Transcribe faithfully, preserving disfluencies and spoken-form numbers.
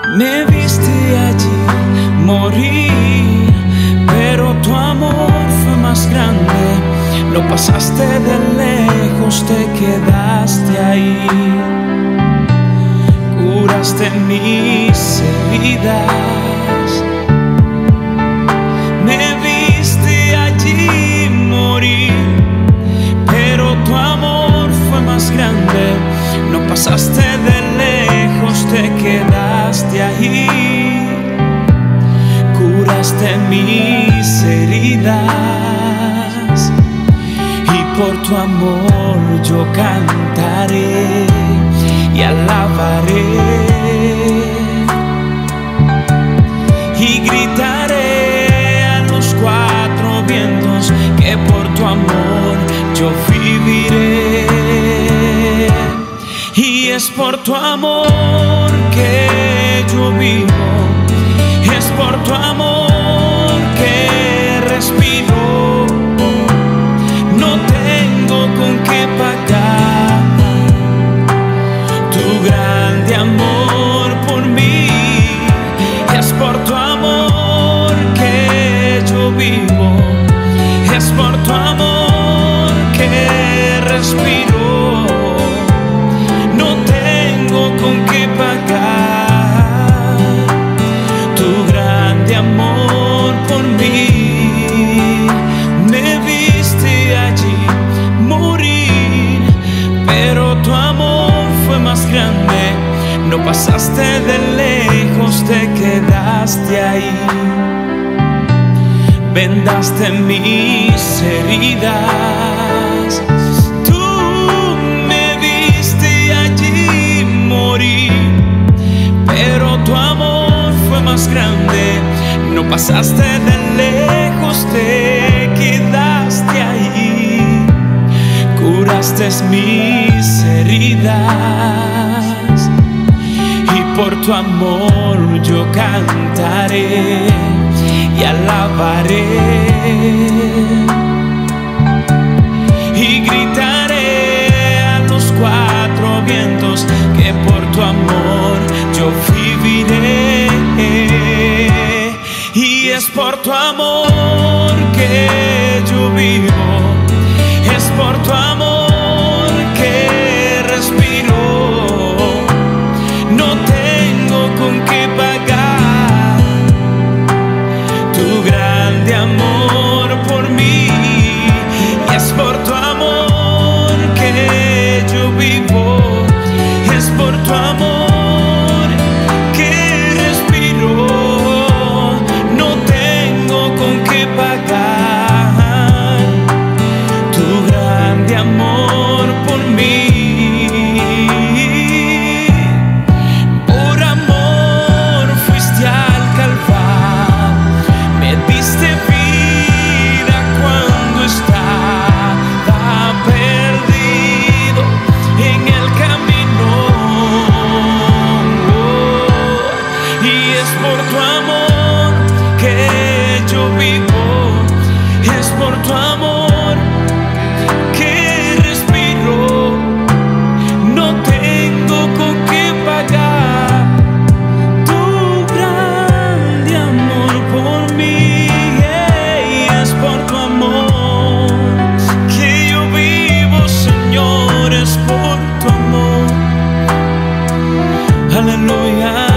Me viste allí morir, pero tu amor fue más grande. No pasaste de lejos, te quedaste ahí. Curaste mis heridas. Me viste allí morir, pero tu amor fue más grande. No pasaste de lejos, te quedaste ahí. Curaste mis heridas y por tu amor yo cantaré y alabaré y gritaré a los cuatro vientos que por tu amor yo viviré. Y es por tu amor que yo vivo, es por tu amor que respiro. No tengo con qué pagar tu grande amor por mí. Es por tu amor que yo vivo, es por tu amor que respiro. No tengo con qué pagar tu grande amor por mí. Me viste allí morir, pero tu amor fue más grande. No pasaste de lejos, te quedaste ahí. Vendaste mis heridas. Tú me viste allí morir, pero tu amor fue más grande. No pasaste de lejos, te quedaste ahí. Curaste mis heridas y por tu amor yo cantaré y alabaré y gritaré a los cuatro vientos que por tu amor yo viviré. Y es por tu amor que yo vivo, es por tu amor que respiro. No tengo con qué pagar tu grande amor por mí. Y es por tu amor que yo vivo, es por tu amor que respiro. No tengo con qué pagar tu grande amor por mí. Por amor fuiste al Calvario, me diste vida cuando estaba perdido en el camino. Oh, y es por tu amor que yo vivo, es por tu amor que respiro. No tengo con qué pagar tu grande amor por mí. Y es por tu amor que yo vivo, Señor, es por tu amor. Aleluya.